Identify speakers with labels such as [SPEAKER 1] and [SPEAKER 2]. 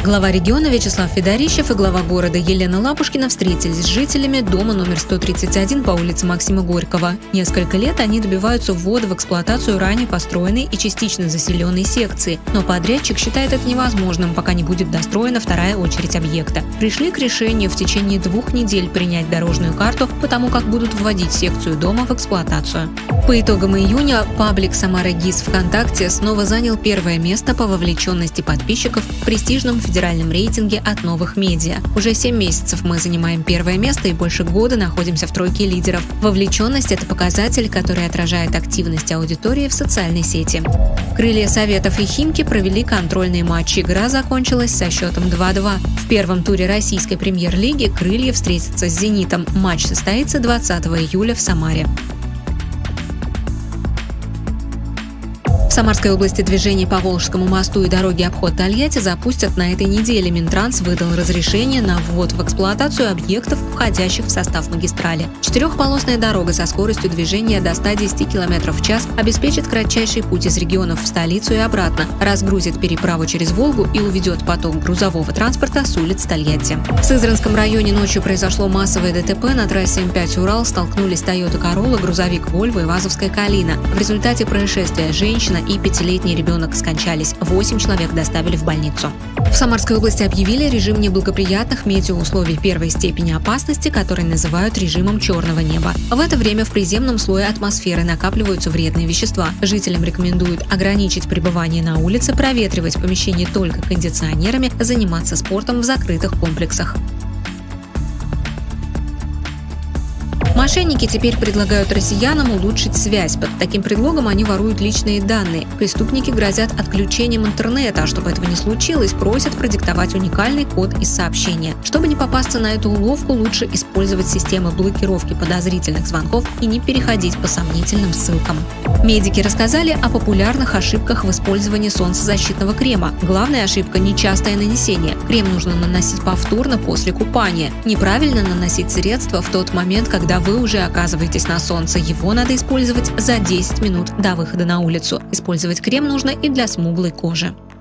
[SPEAKER 1] Глава региона Вячеслав Федорищев и глава города Елена Лапушкина встретились с жителями дома номер 131 по улице Максима Горького. Несколько лет они добиваются ввода в эксплуатацию ранее построенной и частично заселенной секции, но подрядчик считает это невозможным, пока не будет достроена вторая очередь объекта. Пришли к решению в течение 2 недель принять дорожную карту по тому, как будут вводить секцию дома в эксплуатацию. По итогам июня паблик «Самара ГИС» ВКонтакте снова занял первое место по вовлеченности подписчиков в престижном федеральном рейтинге от новых медиа. Уже 7 месяцев мы занимаем первое место и больше года находимся в тройке лидеров. Вовлеченность – это показатель, который отражает активность аудитории в социальной сети. Крылья Советов и Химки провели контрольные матчи. Игра закончилась со счетом 2-2. В первом туре российской премьер-лиги «Крылья» встретятся с «Зенитом». Матч состоится 20 июля в Самаре. В Самарской области движение по Волжскому мосту и дороге обход Тольятти запустят на этой неделе. Минтранс выдал разрешение на ввод в эксплуатацию объектов, входящих в состав магистрали. 4-полосная дорога со скоростью движения до 110 км в час обеспечит кратчайший путь из регионов в столицу и обратно, разгрузит переправу через Волгу и уведет поток грузового транспорта с улиц Тольятти. В Сызранском районе ночью произошло массовое ДТП. На трассе М5 Урал столкнулись Toyota Corolla, грузовик Volvo и ВАЗовская Калина. В результате происшествия женщина и 5-летний ребенок скончались. 8 человек доставили в больницу. В Самарской области объявили режим неблагоприятных метеоусловий первой степени опасности, который называют режимом черного неба. В это время в приземном слое атмосферы накапливаются вредные вещества. Жителям рекомендуют ограничить пребывание на улице, проветривать помещение только кондиционерами, заниматься спортом в закрытых комплексах. Мошенники теперь предлагают россиянам улучшить связь. Под таким предлогом они воруют личные данные. Преступники грозят отключением интернета, а чтобы этого не случилось, просят продиктовать уникальный код из сообщения. Чтобы не попасться на эту уловку, лучше использовать системы блокировки подозрительных звонков и не переходить по сомнительным ссылкам. Медики рассказали о популярных ошибках в использовании солнцезащитного крема. Главная ошибка – нечастое нанесение. Крем нужно наносить повторно после купания. Неправильно наносить средство в тот момент, когда вы уже оказываетесь на солнце. Его надо использовать за 10 минут до выхода на улицу. Использовать крем нужно и для смуглой кожи.